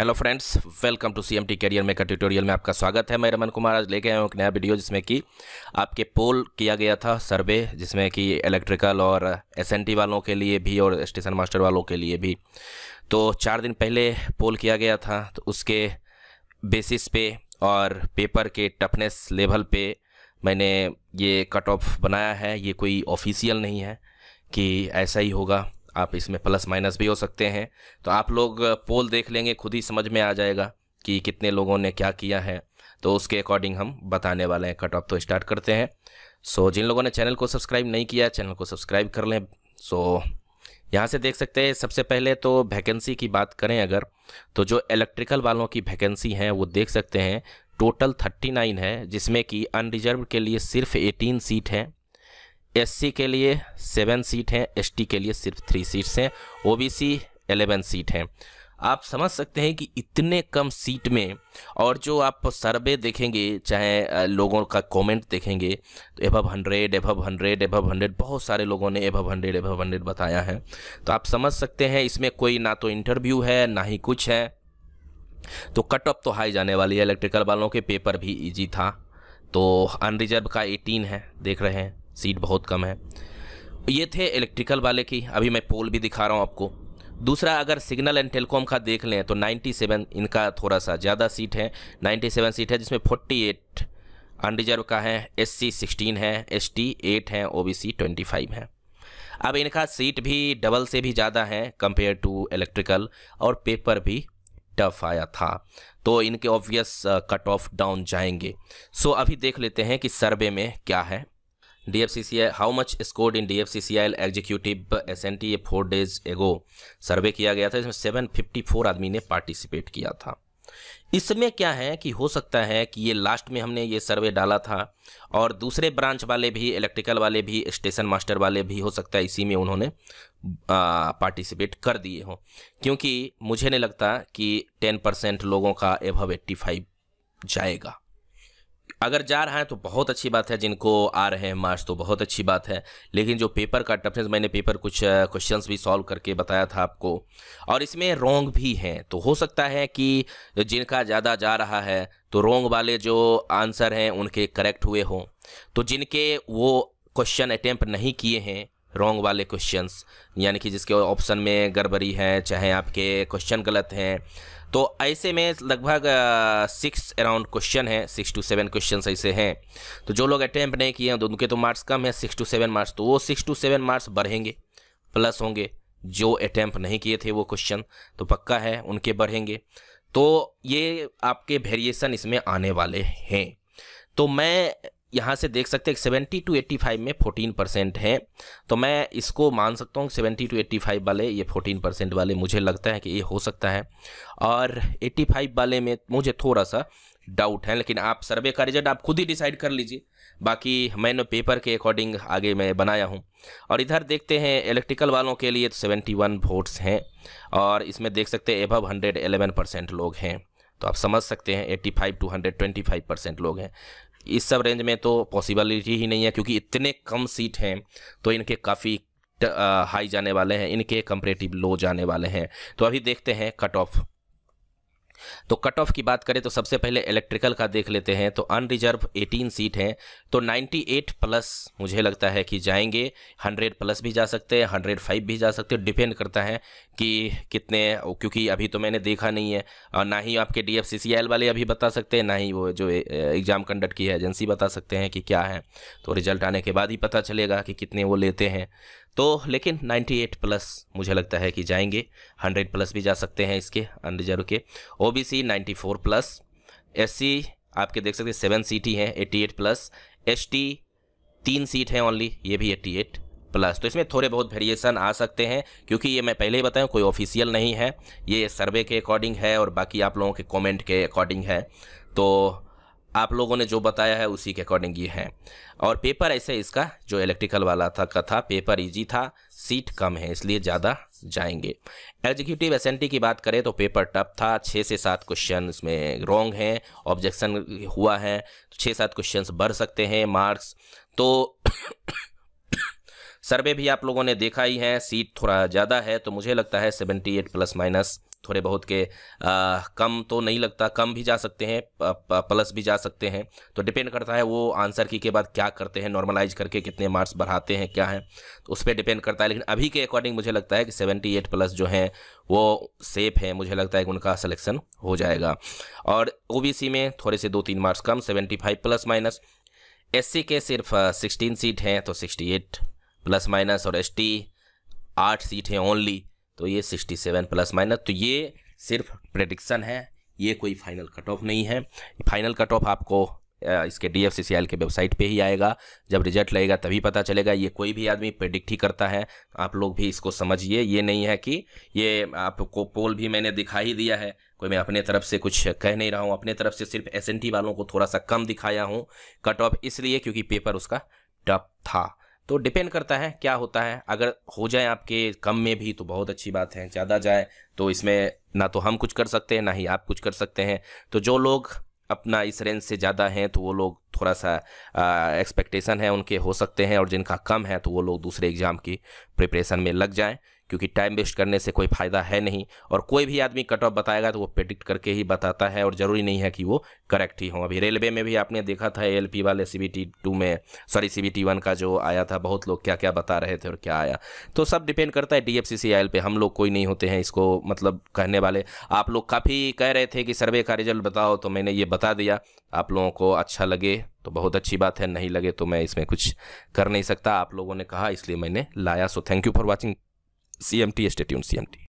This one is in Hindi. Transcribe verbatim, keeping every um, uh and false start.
Hello friends, welcome to CMT career maker tutorial में आपका स्वागत है। मैं रमन कुमार आज लेके आया हूँ एक नया वीडियो जिसमें कि आपके पोल किया गया था सर्वे, जिसमें कि इलेक्ट्रिकल और एसएनटी वालों के लिए भी और स्टेशन मास्टर वालों के लिए भी। तो चार दिन पहले पोल किया गया था, तो उसके बेसिस पे और पेपर के टफनेस लेवल पे मैंने ये कट ऑफ बनाया है। ये कोई ऑफिशियल नहीं है कि ऐसा ही होगा, आप इसमें प्लस माइनस भी हो सकते हैं। तो आप लोग पोल देख लेंगे, खुद ही समझ में आ जाएगा कि कितने लोगों ने क्या किया है, तो उसके अकॉर्डिंग हम बताने वाले हैं। कट ऑफ तो स्टार्ट करते हैं। सो जिन लोगों ने चैनल को सब्सक्राइब नहीं किया, चैनल को सब्सक्राइब कर लें। सो यहाँ से देख सकते हैं, सबसे पहले तो वैकेंसी की बात करें अगर, तो जो इलेक्ट्रिकल वालों की वैकेंसी हैं वो देख सकते हैं टोटल थर्टी नाइन है, जिसमें कि अनरिजर्व के लिए सिर्फ एटीन सीट हैं, एससी के लिए सेवन सीट हैं, एसटी के लिए सिर्फ थ्री सीट्स हैं, ओबीसी इलेवन सीट हैं। आप समझ सकते हैं कि इतने कम सीट में, और जो आप सर्वे देखेंगे, चाहे लोगों का कमेंट देखेंगे, तो above hundred above hundred above hundred बहुत सारे लोगों ने एबव हंड्रेड एबव हंड्रेड बताया है। तो आप समझ सकते हैं इसमें कोई ना तो इंटरव्यू है ना ही कुछ है। तो कट ऑफ तो हाई जाने वाली है। इलेक्ट्रिकल वालों के पेपर भी ईजी था। तो अनरिजर्व का एटीन है, देख रहे हैं सीट बहुत कम है। ये थे इलेक्ट्रिकल वाले की। अभी मैं पोल भी दिखा रहा हूँ आपको। दूसरा अगर सिग्नल एंड टेलीकॉम का देख लें तो सत्तानवे, इनका थोड़ा सा ज़्यादा सीट है, सत्तानवे सीट है, जिसमें अड़तालीस अनरिजर्व का है, एससी सोलह है, एसटी आठ है, ओबीसी पच्चीस है। अब इनका सीट भी डबल से भी ज़्यादा है कंपेयर टू इलेक्ट्रिकल, और पेपर भी टफ आया था, तो इनके ऑब्वियस कट ऑफ डाउन जाएंगे। सो अभी देख लेते हैं कि सर्वे में क्या है। D F C C I, how much scored in D F C C I executive S N T, ये फोर डेज एगो सर्वे किया गया था। इसमें सेवन फिफ्टी फोर आदमी ने पार्टिसिपेट किया था। इसमें क्या है कि हो सकता है कि ये लास्ट में हमने ये सर्वे डाला था, और दूसरे ब्रांच वाले भी, इलेक्ट्रिकल वाले भी, स्टेशन मास्टर वाले भी, हो सकता है इसी में उन्होंने पार्टिसिपेट कर दिए हों, क्योंकि मुझे नहीं लगता कि टेन परसेंट लोगों का एबव एट्टी फाइव जाएगा। अगर जा रहा है तो बहुत अच्छी बात है, जिनको आ रहे हैं मार्क्स तो बहुत अच्छी बात है। लेकिन जो पेपर का टफनेस, मैंने पेपर कुछ क्वेश्चंस भी सॉल्व करके बताया था आपको, और इसमें रॉन्ग भी हैं। तो हो सकता है कि जिनका ज़्यादा जा रहा है तो रॉन्ग वाले जो आंसर हैं उनके करेक्ट हुए हों। तो जिनके वो क्वेश्चन अटैम्प्ट नहीं किए हैं, रॉन्ग वाले क्वेश्चंस, यानी कि जिसके ऑप्शन में गड़बड़ी है, चाहे आपके क्वेश्चन गलत हैं, तो ऐसे में लगभग सिक्स अराउंड क्वेश्चन है, सिक्स टू सेवन क्वेश्चन ऐसे हैं। तो जो लोग अटैम्प्ट नहीं किए हैं तो उनके तो मार्क्स कम है, सिक्स टू सेवन मार्क्स, तो वो सिक्स टू सेवन मार्क्स बढ़ेंगे, प्लस होंगे। जो अटैम्प्ट नहीं किए थे वो क्वेश्चन, तो पक्का है उनके बढ़ेंगे। तो ये आपके वेरिएशन इसमें आने वाले हैं। तो मैं यहाँ से देख सकते हैं सेवेंटी टू एट्टी फाइव में फोर्टीन परसेंट है, तो मैं इसको मान सकता हूँ सेवेंटी टू एट्टी फाइव वाले, ये फोर्टीन परसेंट वाले मुझे लगता है कि ये हो सकता है, और एट्टी फाइव वाले में मुझे थोड़ा सा डाउट है। लेकिन आप सर्वे का रिजल्ट आप खुद ही डिसाइड कर लीजिए, बाकी मैंने पेपर के अकॉर्डिंग आगे मैं बनाया हूँ। और इधर देखते हैं इलेक्ट्रिकल वालों के लिए तो सेवेंटी वन वोट्स हैं, और इसमें देख सकते हैं एबव हंड्रेड एलेवन परसेंट लोग हैं। तो आप समझ सकते हैं eighty five two hundred twenty five percent लोग हैं। इस सब रेंज में तो पॉसिबिलिटी ही नहीं है, क्योंकि इतने कम सीट हैं तो इनके काफ़ी हाई जाने वाले हैं, इनके कंपैरेटिव लो जाने वाले हैं। तो अभी देखते हैं कट ऑफ। तो कट ऑफ की बात करें तो सबसे पहले इलेक्ट्रिकल का देख लेते हैं। तो अनरिजर्व एटीन सीट हैं, तो अट्ठानवे प्लस मुझे लगता है कि जाएंगे। हंड्रेड प्लस भी जा सकते हैं, हंड्रेड फाइव भी जा सकते हैं, डिपेंड करता है कि कितने, क्योंकि अभी तो मैंने देखा नहीं है, और ना ही आपके डी एफ सी सी आई वाले अभी बता सकते हैं, ना ही वो जो एग्ज़ाम कंडक्ट की है एजेंसी बता सकते हैं कि क्या है। तो रिजल्ट आने के बाद ही पता चलेगा कि कितने वो लेते हैं। तो लेकिन अट्ठानवे प्लस मुझे लगता है कि जाएंगे, हंड्रेड प्लस भी जा सकते हैं इसके अनरिजर्व के। ओबीसी चौरानवे प्लस, एससी आपके देख सकते हैं सेवन सीट ही हैं, अट्ठासी प्लस, एसटी तीन सीट हैं ओनली, ये भी अट्ठासी प्लस। तो इसमें थोड़े बहुत वेरिएशन आ सकते हैं, क्योंकि ये मैं पहले ही बताया कोई ऑफिशियल नहीं है, ये सर्वे के अकॉर्डिंग है और बाकी आप लोगों के कमेंट के अकॉर्डिंग है। तो आप लोगों ने जो बताया है उसी के अकॉर्डिंग ये है। और पेपर ऐसे इसका जो इलेक्ट्रिकल वाला था का था, पेपर इजी था, सीट कम है इसलिए ज़्यादा जाएंगे। एग्जीक्यूटिव एसएनटी की बात करें तो पेपर टफ था, छः से सात क्वेश्चन इसमें रॉन्ग हैं, ऑब्जेक्शन हुआ है, तो छः सात क्वेश्चन बढ़ सकते हैं मार्क्स। तो सर्वे भी आप लोगों ने देखा ही है, सीट थोड़ा ज़्यादा है, तो मुझे लगता है सेवेंटी एट प्लस माइनस थोड़े बहुत के आ, कम तो नहीं लगता, कम भी जा सकते हैं, प, प, प्लस भी जा सकते हैं। तो डिपेंड करता है वो आंसर की के बाद क्या करते हैं, नॉर्मलाइज करके कितने मार्क्स बढ़ाते हैं क्या है, तो उस पर डिपेंड करता है। लेकिन अभी के अकॉर्डिंग मुझे लगता है कि सेवेंटी एट प्लस जो हैं वो सेफ है, मुझे लगता है कि उनका सिलेक्शन हो जाएगा। और ओबीसी में थोड़े से दो तीन मार्क्स कम, seventy five plus minus. SC के सिर्फ सिक्सटीन सीट हैं तो सिक्सटी एट प्लस माइनस, और एसटी आठ सीट हैं ओनली तो ये सिक्सटी सेवन प्लस माइनस। तो ये सिर्फ प्रेडिक्शन है, ये कोई फाइनल कट ऑफ नहीं है। फाइनल कट ऑफ आपको इसके D F C C I L के वेबसाइट पे ही आएगा, जब रिजल्ट लगेगा तभी पता चलेगा। ये कोई भी आदमी प्रेडिक्ट ही करता है, आप लोग भी इसको समझिए। ये नहीं है कि ये आपको पोल भी मैंने दिखा ही दिया है, कोई मैं अपने तरफ से कुछ कह नहीं रहा हूँ। अपने तरफ से सिर्फ एस एन टी वालों को थोड़ा सा कम दिखाया हूँ कट ऑफ, इसलिए क्योंकि पेपर उसका टफ था। तो डिपेंड करता है क्या होता है, अगर हो जाए आपके कम में भी तो बहुत अच्छी बात है, ज़्यादा जाए तो इसमें ना तो हम कुछ कर सकते हैं ना ही आप कुछ कर सकते हैं। तो जो लोग अपना इस रेंज से ज़्यादा हैं तो वो लोग थोड़ा सा एक्सपेक्टेशन है उनके हो सकते हैं, और जिनका कम है तो वो लोग दूसरे एग्ज़ाम की प्रिपरेशन में लग जाएं, क्योंकि टाइम वेस्ट करने से कोई फ़ायदा है नहीं। और कोई भी आदमी कट ऑफ बताएगा तो वो प्रेडिक्ट करके ही बताता है, और ज़रूरी नहीं है कि वो करेक्ट ही हो। अभी रेलवे में भी आपने देखा था ए एल पी वाले सी बी टी टू में, sorry C B T one का जो आया था, बहुत लोग क्या क्या बता रहे थे और क्या आया। तो सब डिपेंड करता है D F C C I L पे, हम लोग कोई नहीं होते हैं इसको मतलब कहने वाले। आप लोग काफ़ी कह रहे थे कि सर्वे का रिजल्ट बताओ, तो मैंने ये बता दिया। आप लोगों को अच्छा लगे तो बहुत अच्छी बात है, नहीं लगे तो मैं इसमें कुछ कर नहीं सकता। आप लोगों ने कहा इसलिए मैंने लाया। So thank you for watching C M T, stay tuned C M T.